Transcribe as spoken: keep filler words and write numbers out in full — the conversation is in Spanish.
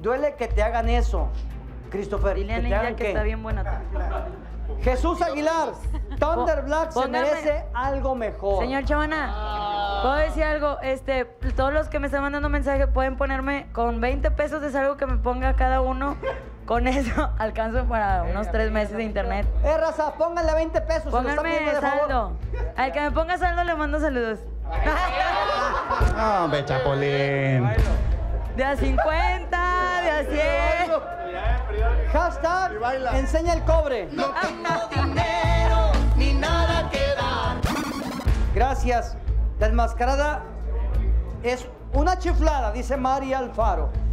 duele que te hagan eso, Christopher. Dile a ¿Que te Nidia hagan que qué? está bien buena. Jesús Aguilar, Thunder Black se Póngame- merece algo mejor. Señor Chavana, ¿puedo decir algo? Este, todos los que me están mandando mensajes pueden ponerme con veinte pesos de algo que me ponga cada uno. Con eso alcanzo para unos tres meses de internet. Eh, raza, pónganle veinte pesos. se lo están Pónganme pidiendo de favor. saldo. Al que me ponga saldo le mando saludos. No, hombre, Chapulín. De a cincuenta, de a cien. Hashtag, enseña el cobre. No tengo dinero ni nada que dar. Gracias. La enmascarada es una chiflada, dice María Alfaro.